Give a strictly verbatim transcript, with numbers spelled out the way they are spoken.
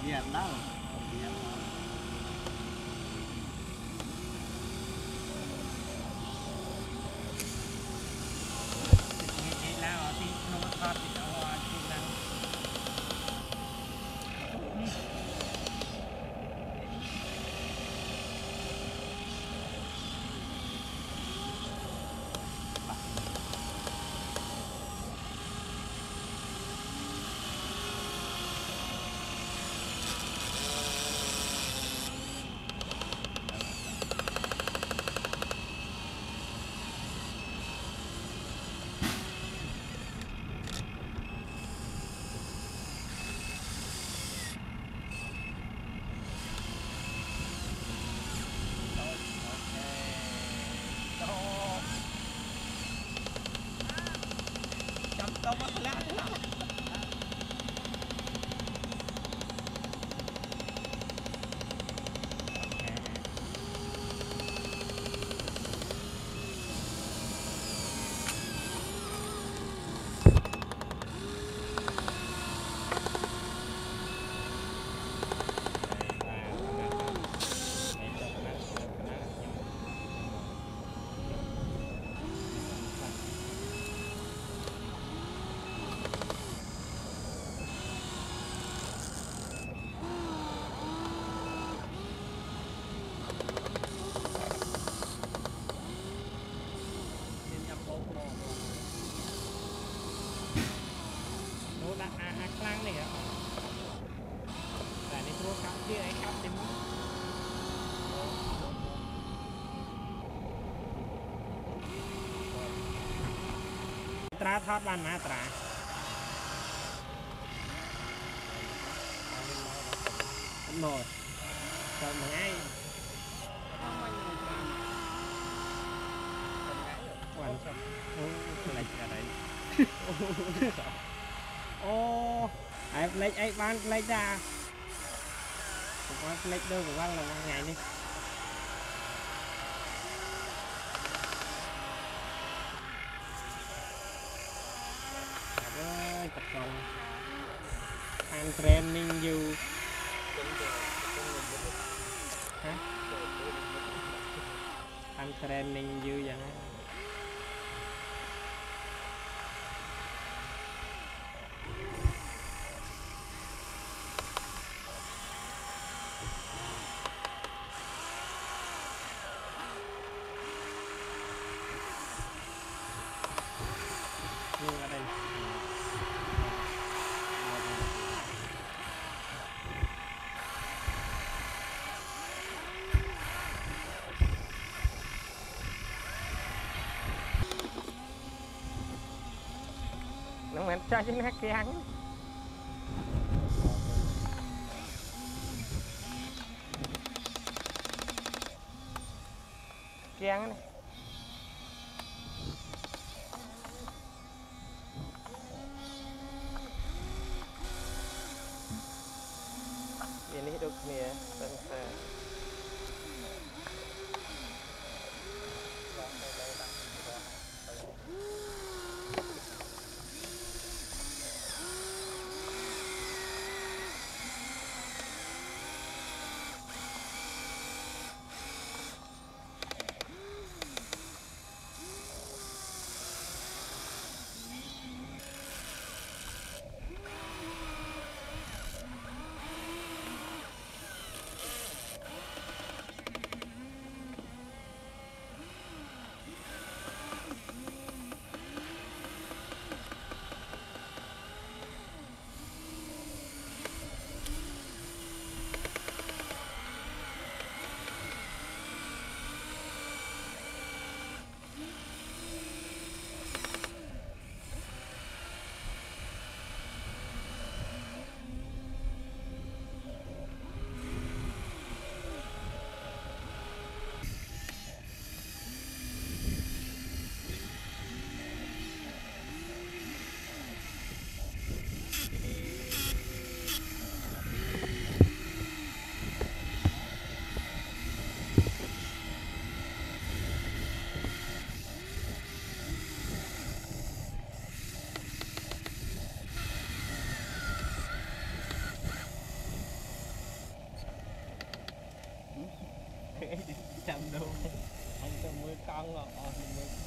Việt đó. Tra thoát bàn má tra một còn một ngay quan trọng lệch ở đây ô ai lệch ai ban lệch ra cũng lệch đâu của ban là ngày đi tập còn ăn training you hả ăn training you vậy nhưng ở đây nó mình cho chính nó kén kén này ini hidup nih ya bangsa ông ở